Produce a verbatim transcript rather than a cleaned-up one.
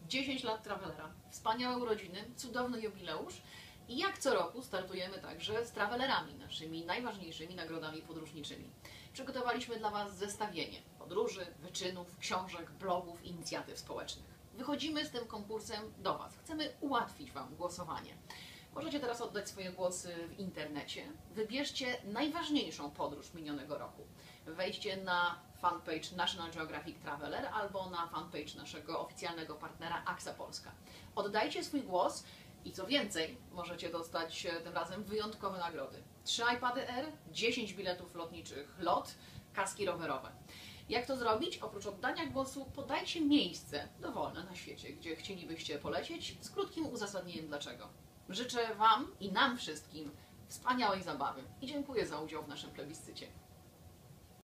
dziesięć lat Travelera, wspaniałe urodziny, cudowny jubileusz i jak co roku startujemy także z Travelerami, naszymi najważniejszymi nagrodami podróżniczymi. Przygotowaliśmy dla Was zestawienie podróży, wyczynów, książek, blogów, inicjatyw społecznych. Wychodzimy z tym konkursem do Was. Chcemy ułatwić Wam głosowanie. Możecie teraz oddać swoje głosy w internecie. Wybierzcie najważniejszą podróż minionego roku. Wejdźcie na fanpage National Geographic Traveler albo na fanpage naszego oficjalnego partnera A X A Polska. Oddajcie swój głos i co więcej, możecie dostać tym razem wyjątkowe nagrody. trzy iPady Air, dziesięć biletów lotniczych LOT, kaski rowerowe. Jak to zrobić? Oprócz oddania głosu podajcie miejsce dowolne na świecie, gdzie chcielibyście polecieć, z krótkim uzasadnieniem dlaczego. Życzę Wam i nam wszystkim wspaniałej zabawy i dziękuję za udział w naszym plebiscycie.